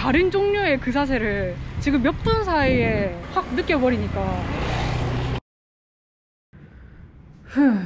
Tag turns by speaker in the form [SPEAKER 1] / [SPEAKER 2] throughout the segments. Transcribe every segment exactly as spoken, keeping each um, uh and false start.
[SPEAKER 1] 다른 종류의 그 사세를 지금 몇 분 사이에 확 느껴버리니까. 후.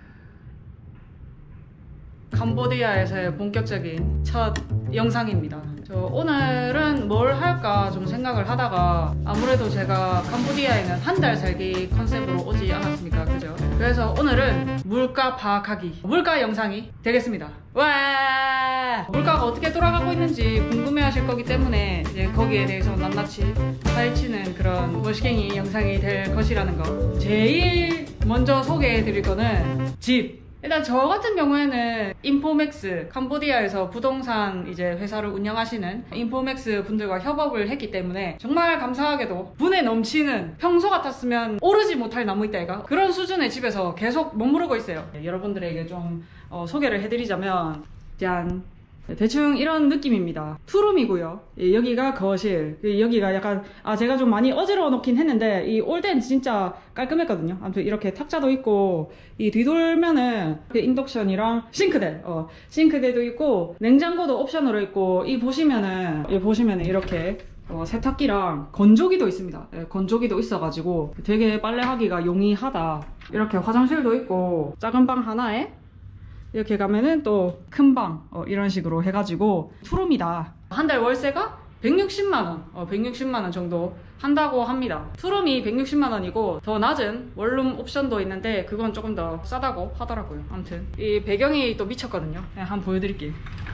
[SPEAKER 1] 캄보디아에서의 본격적인 첫 영상입니다. 저 오늘은 뭘 할까 좀 생각을 하다가 아무래도 제가 캄보디아에는 한 달 살기 컨셉으로 오지 않았습니까? 그죠? 그래서 오늘은 물가 파악하기, 물가 영상이 되겠습니다. 와! 물가가 어떻게 돌아가고 있는지 궁금해 하실 거기 때문에 이제 거기에 대해서 낱낱이 파헤치는 그런 머시갱이 영상이 될 것이라는 거. 제일 먼저 소개해 드릴 거는 집! 일단 저 같은 경우에는 인포맥스, 캄보디아에서 부동산 이제 회사를 운영하시는 인포맥스 분들과 협업을 했기 때문에 정말 감사하게도 분에 넘치는, 평소 같았으면 오르지 못할 나무 있다이가 그런 수준의 집에서 계속 머무르고 있어요. 네, 여러분들에게 좀 어, 소개를 해드리자면 짠! 대충 이런 느낌입니다. 투룸이고요. 예, 여기가 거실. 여기가 약간 아 제가 좀 많이 어지러워 놓긴 했는데 이 올 땐 진짜 깔끔했거든요. 아무튼 이렇게 탁자도 있고 이 뒤돌면은 인덕션이랑 싱크대, 어 싱크대도 있고 냉장고도 옵션으로 있고 이 보시면은 이 보시면은 이렇게 어, 세탁기랑 건조기도 있습니다. 예, 건조기도 있어가지고 되게 빨래하기가 용이하다. 이렇게 화장실도 있고 작은 방 하나에 이렇게 가면은 또 큰 방, 어, 이런 식으로 해가지고 투룸이다. 한 달 월세가 백육십만 원, 어, 백육십만 원 정도 한다고 합니다. 투룸이 백육십만 원이고 더 낮은 원룸 옵션도 있는데 그건 조금 더 싸다고 하더라고요. 아무튼 이 배경이 또 미쳤거든요. 네, 한번 보여드릴게요.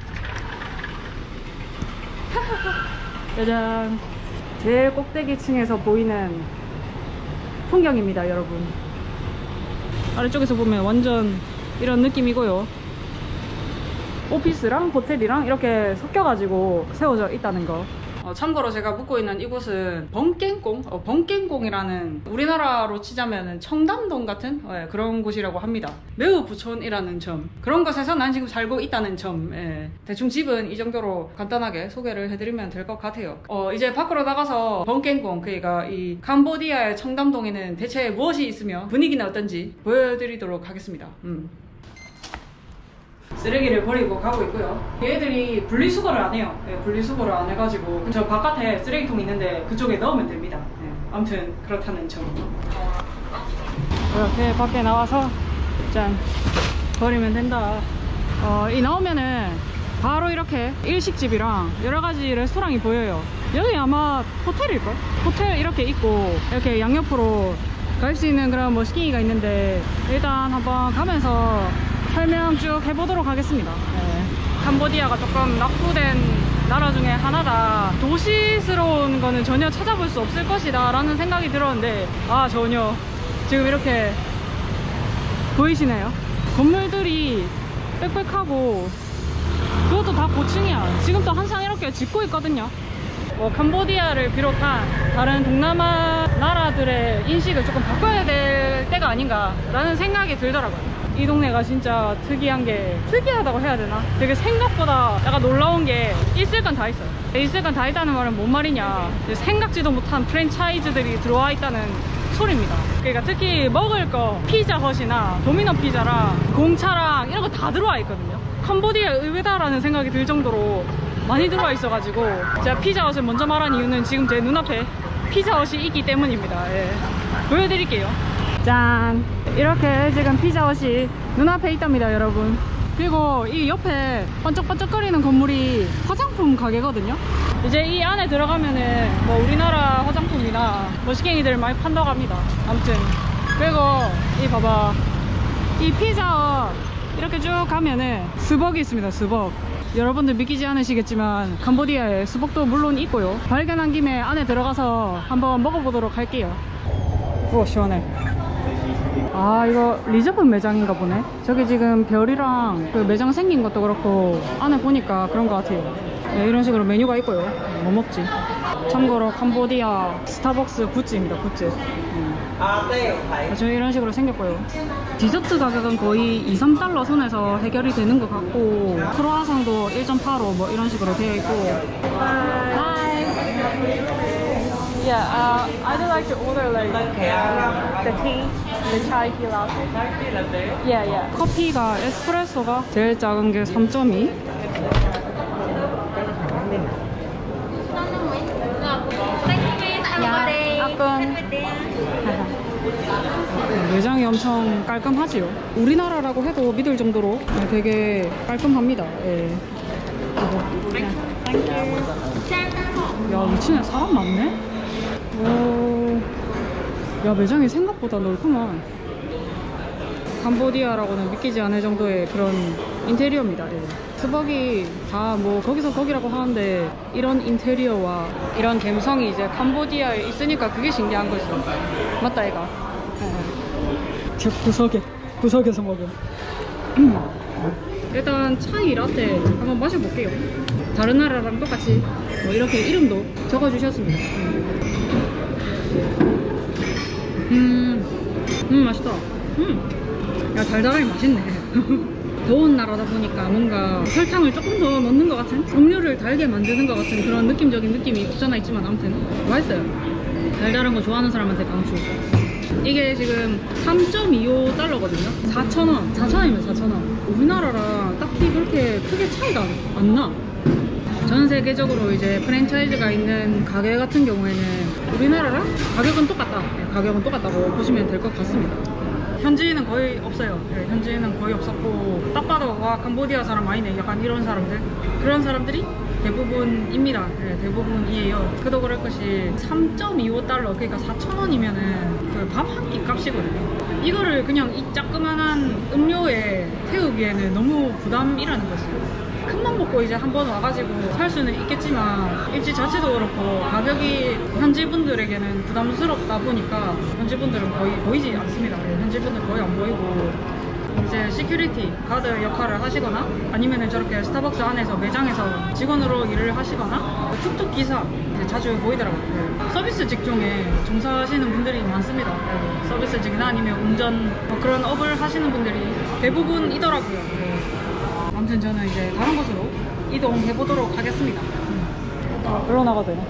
[SPEAKER 1] 짜잔! 제일 꼭대기 층에서 보이는 풍경입니다, 여러분. 아래쪽에서 보면 완전 이런 느낌이고요. 오피스랑 호텔이랑 이렇게 섞여가지고 세워져 있다는 거. 어, 참고로 제가 묵고 있는 이곳은 번깽공, 어, 번깽공이라는 우리나라로 치자면은 청담동 같은 예, 그런 곳이라고 합니다. 매우 부촌이라는 점, 그런 곳에서 난 지금 살고 있다는 점. 예. 대충 집은 이 정도로 간단하게 소개를 해드리면 될 것 같아요. 어, 이제 밖으로 나가서 번깽공, 그러니까 이 캄보디아의 청담동에는 대체 무엇이 있으며 분위기는 어떤지 보여드리도록 하겠습니다. 음. 쓰레기를 버리고 가고 있고요. 얘들이 분리수거를 안 해요. 네, 분리수거를 안 해가지고 저 바깥에 쓰레기통 있는데 그쪽에 넣으면 됩니다. 네, 아무튼 그렇다는 점. 이렇게 밖에 나와서 짠 버리면 된다. 어, 이 나오면은 바로 이렇게 일식집이랑 여러가지 레스토랑이 보여요. 여기 아마 호텔일걸? 호텔 이렇게 있고 이렇게 양옆으로 갈 수 있는 그런 머시기가 있는데 일단 한번 가면서 설명 쭉 해보도록 하겠습니다. 네. 캄보디아가 조금 낙후된 나라 중에 하나다. 도시스러운 거는 전혀 찾아볼 수 없을 것이다 라는 생각이 들었는데 아 전혀. 지금 이렇게 보이시나요? 건물들이 빽빽하고 그것도 다 고층이야. 지금 또 한창 이렇게 짓고 있거든요. 뭐 캄보디아를 비롯한 다른 동남아 나라들의 인식을 조금 바꿔야 될 때가 아닌가 라는 생각이 들더라고요. 이 동네가 진짜 특이한 게, 특이하다고 해야 되나? 되게 생각보다 약간 놀라운 게 있을 건 다 있어요. 있을 건 다 있다는 말은 뭔 말이냐, 생각지도 못한 프랜차이즈들이 들어와 있다는 소리입니다. 그러니까 특히 먹을 거 피자헛이나 도미노 피자랑 공차랑 이런 거 다 들어와 있거든요. 캄보디아 의외다라는 생각이 들 정도로 많이 들어와 있어가지고 제가 피자헛을 먼저 말한 이유는 지금 제 눈앞에 피자헛이 있기 때문입니다. 예. 보여드릴게요. 짠! 이렇게 지금 피자헛이 눈앞에 있답니다, 여러분. 그리고 이 옆에 번쩍번쩍거리는 건물이 화장품 가게거든요. 이제 이 안에 들어가면은 뭐 우리나라 화장품이나 머시갱이들 많이 판다고 합니다. 아무튼 그리고 이 봐봐, 이 피자헛 이렇게 쭉 가면은 스벅이 있습니다. 스벅. 여러분들 믿기지 않으시겠지만 캄보디아에 스벅도 물론 있고요. 발견한 김에 안에 들어가서 한번 먹어보도록 할게요. 우와 시원해. 아 이거 리저브 매장인가 보네. 저기 지금 별이랑 그 매장 생긴 것도 그렇고 안에 보니까 그런 것 같아요. 네, 이런 식으로 메뉴가 있고요. 뭐 먹지? 참고로 캄보디아 스타벅스 굿즈입니다. 굿즈. 음. 저 이런 식으로 생겼고요. 디저트 가격은 거의 이, 삼 달러 선에서 해결이 되는 것 같고 크로아상도 일 점 팔오 뭐 이런 식으로 되어 있고. Hi. Yeah, uh, I'd like to order like uh, the tea, the chai tea latte. Yeah, yeah. 커피가 에스프레소가 제일 작은 게 삼 점 이. 매장이 엄청 깔끔하지요. 우리나라라고 해도 믿을 정도로 되게 깔끔합니다. 예. 야, 미친애 사람 많네? 오. 야, 매장이 생각보다 넓구만. 캄보디아라고는 믿기지 않을 정도의 그런 인테리어입니다. 예. 스벅이 다 뭐 거기서 거기라고 하는데 이런 인테리어와 이런 감성이 이제 캄보디아에 있으니까 그게 신기한 거죠. 맞다 이가. 예. 저 구석에 구석에서 먹음. 일단 차이 라떼 한번 마셔볼게요. 다른 나라랑 똑같이 뭐 이렇게 이름도 적어주셨습니다. 음, 음 맛있다. 음, 야 달달하게 맛있네. 더운 나라다 보니까 뭔가 설탕을 조금 더 넣는 것 같은, 음료를 달게 만드는 것 같은 그런 느낌적인 느낌이 없잖아 있지만 아무튼 맛있어요. 달달한 거 좋아하는 사람한테 강추. 이게 지금 삼 점 이오 달러거든요 사천 원, 사천 원이면 사천 원. 우리나라랑 딱히 그렇게 크게 차이가 안 나. 전 세계적으로 이제 프랜차이즈가 있는 가게 같은 경우에는 우리나라랑 가격은 똑같다. 네, 가격은 똑같다고 보시면 될 것 같습니다. 현지인은 거의 없어요. 네, 현지인은 거의 없었고 딱 봐도 와 캄보디아 사람 아니네 약간 이런 사람들, 그런 사람들이 대부분입니다. 네, 대부분이에요. 그도 그럴 것이 삼 점 이오 달러, 그러니까 사천 원이면은 그 밥 한 끼 값이거든요. 이거를 그냥 이 자그만한 음료에 태우기에는 너무 부담이라는 거지. 큰맘 먹고 이제 한번 와가지고 살 수는 있겠지만 입지 자체도 그렇고 가격이 현지 분들에게는 부담스럽다 보니까 현지 분들은 거의 보이지 않습니다. 현지 분들 거의 안 보이고 이제 시큐리티 가드 역할을 하시거나 아니면은 저렇게 스타벅스 안에서 매장에서 직원으로 일을 하시거나 툭툭 기사 이제 자주 보이더라고요. 서비스 직종에 종사하시는 분들이 많습니다. 서비스직이나 아니면 운전 뭐 그런 업을 하시는 분들이 대부분이더라고요. 아무튼 저는 이제 다른 곳으로 이동해 보도록 하겠습니다. 아, 일로 나가도 되나?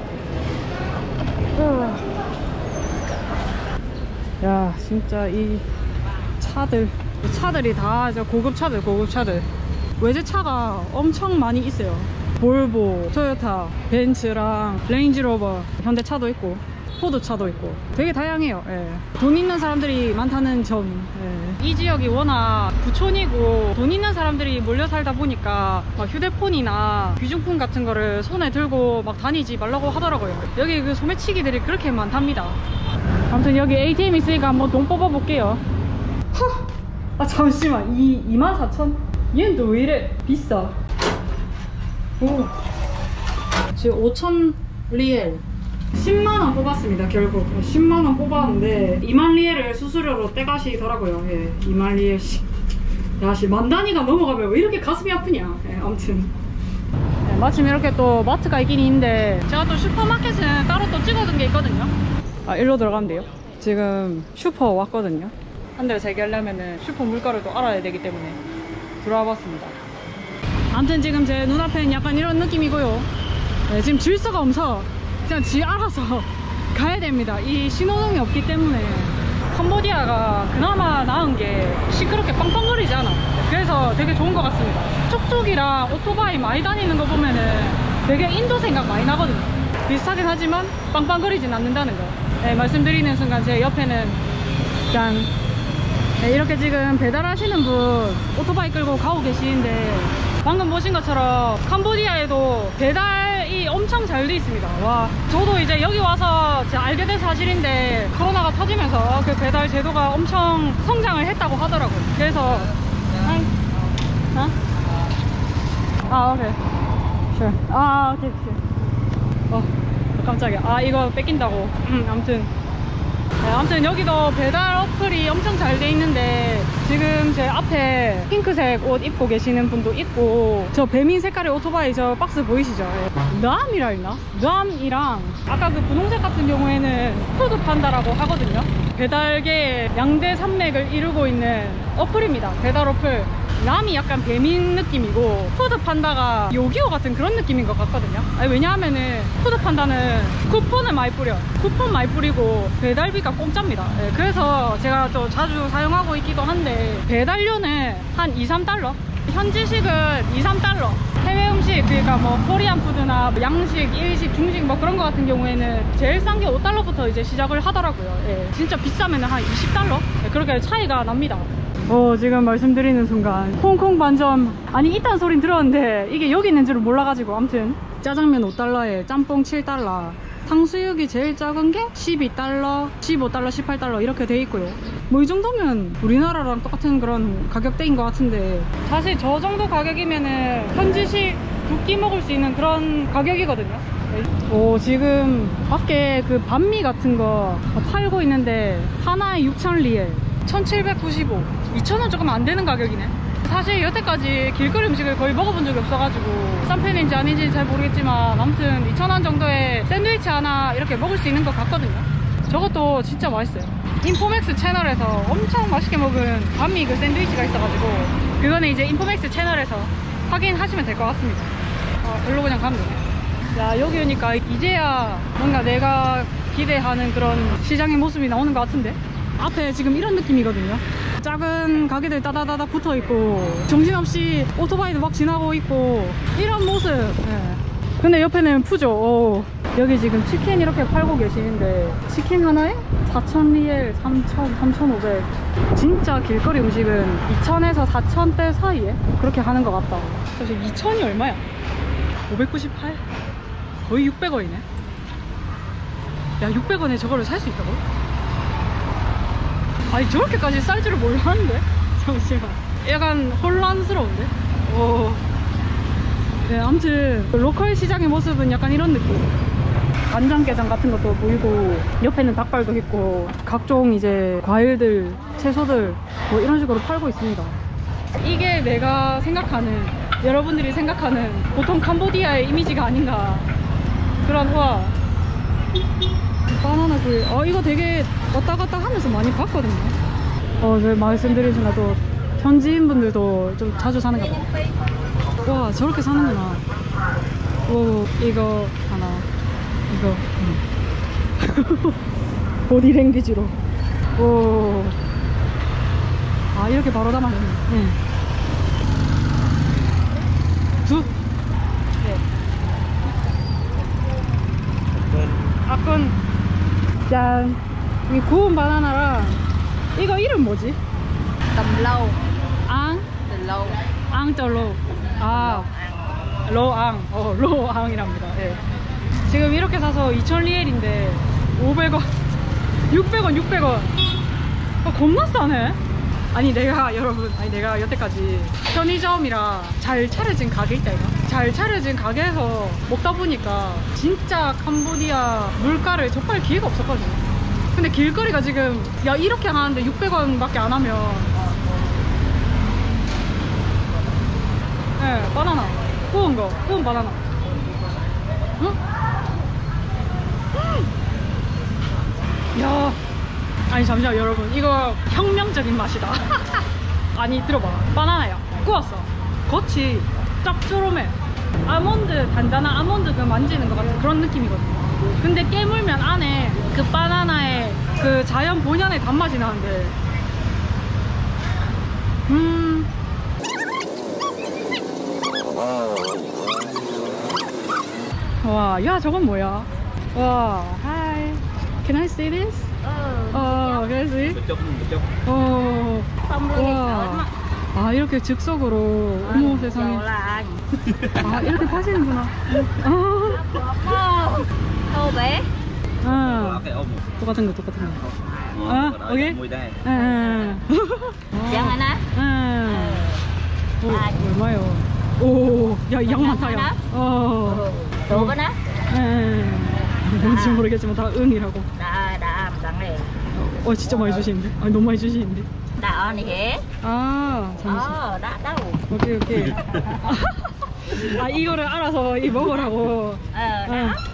[SPEAKER 1] 야, 진짜 이 차들, 이 차들이 다 고급 차들, 고급 차들. 외제차가 엄청 많이 있어요. 볼보, 토요타, 벤츠랑 레인지로버, 현대차도 있고 포드차도 있고 되게 다양해요. 예. 돈 있는 사람들이 많다는 점. 예. 이 지역이 워낙 부촌이고 돈 있는 사람들이 몰려 살다 보니까 막 휴대폰이나 귀중품 같은 거를 손에 들고 막 다니지 말라고 하더라고요. 여기 그 소매치기들이 그렇게 많답니다. 아무튼 여기 에이티엠 있으니까 한번 돈 뽑아 볼게요. 아 잠시만, 이 이만 사천? 얘는 또 왜 이래 비싸? 오, 지금 오천 리엘 십만 원 뽑았습니다. 결국 십만 원 뽑았는데 이만 리엘을 수수료로 떼가시더라고요. 예, 이만 리엘씩. 야씨, 만 단위가 넘어가면 왜 이렇게 가슴이 아프냐. 예, 아무튼 예, 마침 이렇게 또 마트가 있긴 있는데 제가 또 슈퍼마켓은 따로 또 찍어둔 게 있거든요. 아, 일로 들어가면 돼요. 지금 슈퍼 왔거든요. 한 대를 재개하려면은 슈퍼 물가를 또 알아야 되기 때문에 들어와 봤습니다. 아무튼 지금 제 눈앞엔 약간 이런 느낌이고요. 네, 지금 질서가 없어. 그냥 지 알아서 가야 됩니다. 이 신호등이 없기 때문에. 캄보디아가 그나마 나은 게 시끄럽게 빵빵거리지 않아. 그래서 되게 좋은 것 같습니다. 툭툭이랑 오토바이 많이 다니는 거 보면은 되게 인도 생각 많이 나거든요. 비슷하긴 하지만 빵빵거리진 않는다는 거. 네, 말씀드리는 순간 제 옆에는 짠. 네, 이렇게 지금 배달하시는 분 오토바이 끌고 가고 계시는데 방금 보신 것처럼 캄보디아에도 배달이 엄청 잘 돼 있습니다. 와, 저도 이제 여기 와서 제가 알게 된 사실인데 코로나가 터지면서 그 배달 제도가 엄청 성장을 했다고 하더라고요. 그래서 어? 아, 오케이. Sure. 아, 오케이, 오케이. 어, 깜짝이야. 아, 이거 뺏긴다고. 음, 아무튼 네, 아무튼 여기도 배달 어플이 엄청 잘 돼 있는데 지금 제 앞에 핑크색 옷 입고 계시는 분도 있고 저 배민 색깔의 오토바이 저 박스 보이시죠? 람이라 했나? 람이랑 아까 그 분홍색 같은 경우에는 푸드판다라고 하거든요. 배달계의 양대 산맥을 이루고 있는 어플입니다. 배달 어플. 람이 약간 배민 느낌이고 푸드판다가 요기요 같은 그런 느낌인 것 같거든요. 아니, 왜냐하면은 푸드판다는 쿠폰을 많이 뿌려. 쿠폰 많이 뿌리고 배달비가 공짜입니다. 네, 그래서 제가 또 자주 사용하고 있기도 한데 배달료는 한 이, 삼 달러? 현지식은 이, 삼 달러, 해외 음식, 그러니까 뭐 코리안 푸드나 양식, 일식, 중식 뭐 그런 거 같은 경우에는 제일 싼 게 오 달러부터 이제 시작을 하더라고요. 예, 진짜 비싸면 한 이십 달러? 예, 그렇게 차이가 납니다. 어, 지금 말씀드리는 순간 홍콩 반점, 아니 이딴 소린 들었는데 이게 여기 있는 줄을 몰라가지고, 아무튼 짜장면 오 달러에 짬뽕 칠 달러, 탕수육이 제일 작은 게 십이 달러, 십오 달러, 십팔 달러 이렇게 돼 있고요. 뭐 이 정도면 우리나라랑 똑같은 그런 가격대인 것 같은데, 사실 저 정도 가격이면은 현지식 두 끼 먹을 수 있는 그런 가격이거든요. 오, 지금 밖에 그 반미 같은 거 팔고 있는데 하나에 육천 리엘, 천칠백구십오, 이천 원 조금 안 되는 가격이네. 사실 여태까지 길거리 음식을 거의 먹어본 적이 없어가지고 싼 편인지 아닌지 잘 모르겠지만, 아무튼 이천 원 정도에 샌드위치 하나 이렇게 먹을 수 있는 것 같거든요. 저것도 진짜 맛있어요. 인포맥스 채널에서 엄청 맛있게 먹은 반미 그 샌드위치가 있어가지고, 그거는 이제 인포맥스 채널에서 확인하시면 될 것 같습니다. 어, 별로 그냥 가면 되네. 야, 여기 오니까 이제야 뭔가 내가 기대하는 그런 시장의 모습이 나오는 것 같은데, 앞에 지금 이런 느낌이거든요. 작은 가게들 따다다닥 붙어있고 정신없이 오토바이도 막 지나고 있고 이런 모습. 예. 근데 옆에는 푸죠. 오. 여기 지금 치킨 이렇게 팔고 계시는데 치킨 하나에 사천 리엘, 삼천, 삼천오백. 진짜 길거리 음식은 이천에서 사천대 사이에 그렇게 하는 것 같다. 그래서 이천이 얼마야? 오백구십팔? 거의 육백 원이네. 야, 육백 원에 저거를 살 수 있다고? 아니, 저렇게까지 쌀 줄을 몰랐는데? 잠시만. 약간 혼란스러운데? 오. 네, 아무튼 로컬 시장의 모습은 약간 이런 느낌. 간장게장 같은 것도 보이고, 옆에는 닭발도 있고, 각종 이제 과일들, 채소들 뭐 이런 식으로 팔고 있습니다. 이게 내가 생각하는, 여러분들이 생각하는 보통 캄보디아의 이미지가 아닌가. 그런, 와, 바나나 구이. 어, 이거 되게 왔다 갔다 하면서 많이 봤거든요. 어, 네, 말씀드린 순간 또 현지인 분들도 좀 자주 사는가 봐. 와, 저렇게 사는구나. 오, 이거 하나, 이거 음. 보디랭귀지로. 오, 아, 이렇게 바로 담아줬네. 응. 두. 네. 아끈. 짠. 이 구운 바나나랑 이거 이름 뭐지?
[SPEAKER 2] Tầm lâu.
[SPEAKER 1] 앙?
[SPEAKER 2] Từ lâu.
[SPEAKER 1] 앙절로. 아, 로앙. 어, 로앙이랍니다. 예. 지금 이렇게 사서 이천 리엘인데 오백 원, 육백 원, 육백 원. 아, 겁나 싸네. 아니, 내가 여러분, 아니 내가 여태까지 편의점이라 잘 차려진 가게 있다 이거. 잘 차려진 가게에서 먹다 보니까 진짜 캄보디아 물가를 접할 기회가 없었거든요. 근데 길거리가 지금 야 이렇게 하는데 육백 원 밖에 안 하면, 예, 네, 바나나 구운 거, 구운 바나나. 응? 음. 야, 아니 잠시만 여러분, 이거 혁명적인 맛이다. 아니 들어봐, 바나나야 구웠어. 겉이 짭조름해. 아몬드, 단단한 아몬드 그 만지는 것 같은 그런 느낌이거든요. 근데 깨물면 안에 그 바나나의 그 자연 본연의 단맛이 나는데, 음. 와, 야 저건 뭐야? 와, hi, can I see this? 어, can I see? 어, 와, 아 이렇게 즉석으로. 어머 세상에. 아 이렇게 파시는구나. 아,
[SPEAKER 2] Ô bé.
[SPEAKER 1] 아, 똑같은 거 똑같은 거. 아, 오케이. 응.
[SPEAKER 2] Dạ anh á.
[SPEAKER 1] 응. 오, 얼마요? 오, 야, 양 많다 야. 어.
[SPEAKER 2] Đủ cái nắp.
[SPEAKER 1] 응. 뭔지 모르겠지만 다 응이라고.
[SPEAKER 2] Đã đã đặng này.
[SPEAKER 1] 어, 진짜 많이 주시는데? 아니 너무 많이 주시는데?
[SPEAKER 2] Đã này hết.
[SPEAKER 1] 아, 잠시.
[SPEAKER 2] Ờ, đã đâu.
[SPEAKER 1] 오케이 오케이. 아, 이거를 알아서 이 먹으라고.
[SPEAKER 2] Ờ,
[SPEAKER 1] 응.
[SPEAKER 2] đã.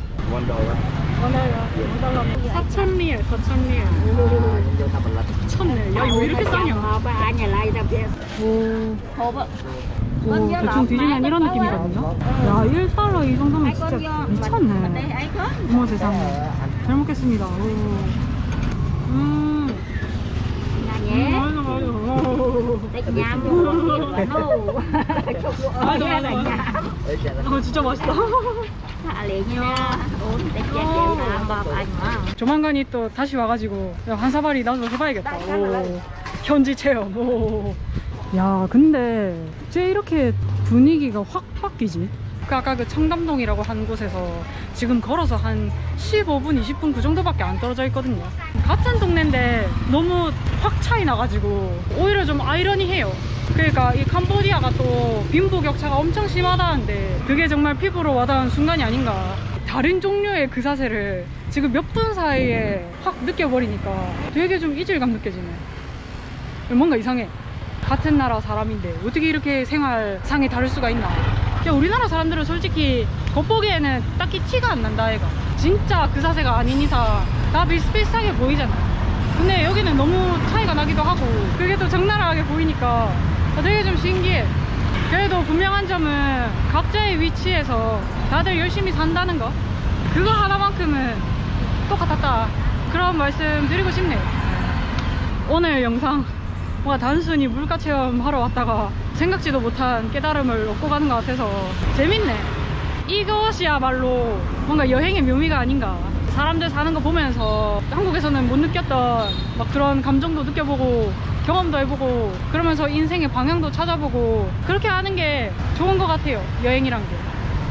[SPEAKER 1] 사천 리엘, 사천 리엘. 오, 미쳤네. 야, 이거 왜 이렇게 싸냐?
[SPEAKER 2] Ba nhà lại tập về.
[SPEAKER 1] 오,
[SPEAKER 2] Hộp á.
[SPEAKER 1] 오, 대충 뒤지면 이런 느낌이거든요. 야, 일 달러 이 정도면 진짜 미쳤네. 어머 세상에. 잘 먹겠습니다. 오. 음.
[SPEAKER 2] nhé.
[SPEAKER 1] 맞아 맞아.
[SPEAKER 2] Tết nhám luôn còn nhiều lắm đâu. Chục lụa
[SPEAKER 1] 맞아
[SPEAKER 2] là
[SPEAKER 1] 맞아 맞아.
[SPEAKER 2] nhám.
[SPEAKER 1] 어 진짜 맛있다.
[SPEAKER 2] Hạ liền nha. Uống Tết chết đều là bọc anh mà.
[SPEAKER 1] 조만간이 또 다시 와가지고 한 사발이 나도 해봐야겠다. 오, 현지 체험. 오. 야 근데 쟤 이렇게 분위기가 확 바뀌지? 그 아까 그 청담동이라고 한 곳에서 지금 걸어서 한 십오 분, 이십 분 그 정도밖에 안 떨어져 있거든요. 같은 동네인데 너무 확 차이 나가지고 오히려 좀 아이러니해요. 그러니까 이 캄보디아가 또 빈부격차가 엄청 심하다는데 그게 정말 피부로 와닿은 순간이 아닌가. 다른 종류의 그 사세를 지금 몇 분 사이에 확 느껴버리니까 되게 좀 이질감 느껴지네. 뭔가 이상해. 같은 나라 사람인데 어떻게 이렇게 생활상이 다를 수가 있나. 그냥 우리나라 사람들은 솔직히 겉보기에는 딱히 티가 안 난다 얘가. 진짜 그 사세가 아닌 이상 다 비슷비슷하게 보이잖아. 근데 여기는 너무 차이가 나기도 하고 그게 또 적나라하게 보이니까 되게 좀 신기해. 그래도 분명한 점은 각자의 위치에서 다들 열심히 산다는 거, 그거 하나만큼은 똑같았다, 그런 말씀 드리고 싶네요. 오늘 영상 뭔가 단순히 물가 체험하러 왔다가 생각지도 못한 깨달음을 얻고 가는 것 같아서 재밌네. 이것이야말로 뭔가 여행의 묘미가 아닌가. 사람들 사는 거 보면서 한국에서는 못 느꼈던 막 그런 감정도 느껴보고 경험도 해보고 그러면서 인생의 방향도 찾아보고 그렇게 하는 게 좋은 것 같아요, 여행이란 게.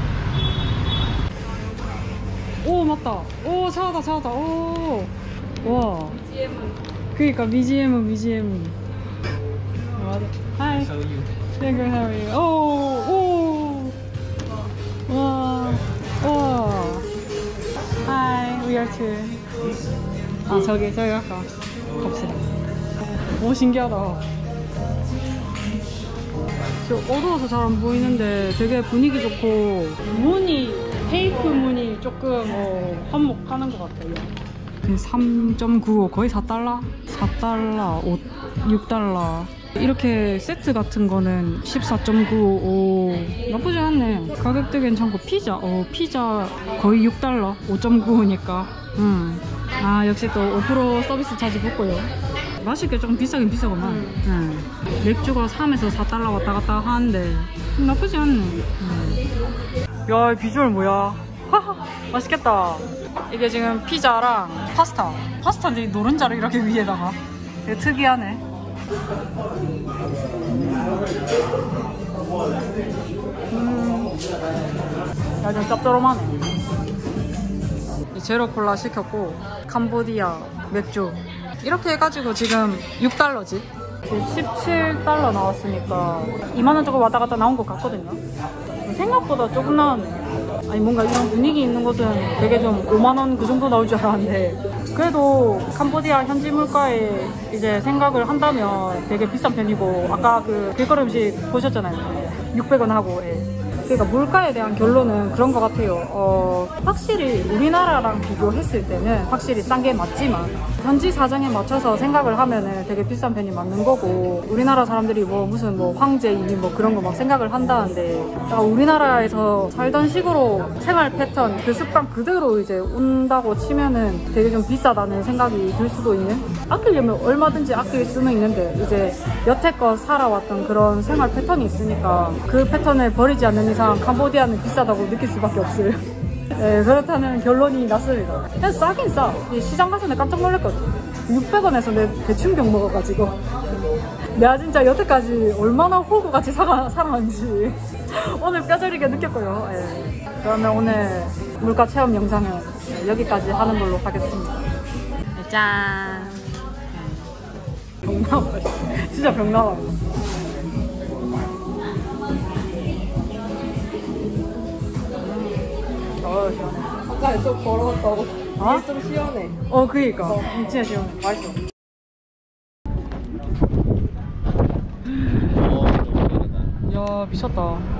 [SPEAKER 1] 오 맞다. 오 찾았다 찾았다. 오 와. 그니까 비지엠은 비지엠은. 맞아. Hi.
[SPEAKER 3] How are you?
[SPEAKER 1] Yeah, good. How are you? 오, 오. 와, 와. Hi, we are too. 아 저기 저기 갈까? 갑시다. 오 신기하다. 저 어두워서 잘 안 보이는데 되게 분위기 좋고 문이 테이프 문이 조금 어, 한몫하는 것 같아요. 삼 점 구오 거의 사 달러? 사 달러, 오, 육 달러. 이렇게 세트 같은 거는 십사 점 구오. 나쁘지 않네. 가격도 괜찮고. 피자, 어 피자 거의 육 달러, 오 점 구오니까. 음. 아 역시 또 오 퍼센트 서비스 차지 붙고요. 맛있게 조금 비싸긴 비싸구만. 음. 음. 맥주가 삼에서 사 달러 왔다 갔다 하는데 나쁘지 않네. 음. 야 비주얼 뭐야. 하하 맛있겠다. 이게 지금 피자랑 파스타. 파스타인데 노른자를 이렇게 위에다가. 되게 특이하네. 음. 야 좀 짭조름하네. 제로 콜라 시켰고 캄보디아 맥주 이렇게 해가지고 지금 육 달러지. 십칠 달러 나왔으니까 이만 원 조금 왔다 갔다 나온 것 같거든요. 생각보다 조금 나왔네. 아니 뭔가 이런 분위기 있는 곳은 되게 좀 오만 원 그 정도 나올 줄 알았는데 그래도 캄보디아 현지 물가에 이제 생각을 한다면 되게 비싼 편이고 아까 그 길거리 음식 보셨잖아요. 육백 원 하고. 예. 그러니까 물가에 대한 결론은 그런 것 같아요. 어, 확실히 우리나라랑 비교했을 때는 확실히 싼 게 맞지만 현지 사정에 맞춰서 생각을 하면은 되게 비싼 편이 맞는 거고 우리나라 사람들이 뭐 무슨 뭐 황제 이민 뭐 그런 거 막 생각을 한다는데 우리나라에서 살던 식으로 생활 패턴 그 습관 그대로 이제 온다고 치면은 되게 좀 비싸다는 생각이 들 수도 있는, 아끼려면 얼마든지 아낄 수는 있는데 이제 여태껏 살아왔던 그런 생활 패턴이 있으니까 그 패턴을 버리지 않는 이상 캄보디아는 비싸다고 느낄 수밖에 없어요. 네, 그렇다는 결론이 났습니다. 그냥 싸긴 싸. 시장 가서 내가 깜짝 놀랐거든. 육백 원에서 내 대충 병 먹어가지고 내가 진짜 여태까지 얼마나 호구같이 살아, 살았는지 오늘 뼈저리게 느꼈고요. 네. 그러면 오늘 물가 체험 영상은 여기까지 하는 걸로 하겠습니다. 짠! 병나와. 진짜 병나와. 어, 시원해.
[SPEAKER 4] 아까 좀 걸어갔다고.
[SPEAKER 1] 어?
[SPEAKER 4] 좀 시원해.
[SPEAKER 1] 어, 그니까. 어. 진짜 시원해. 맛있어. 야, 미쳤다.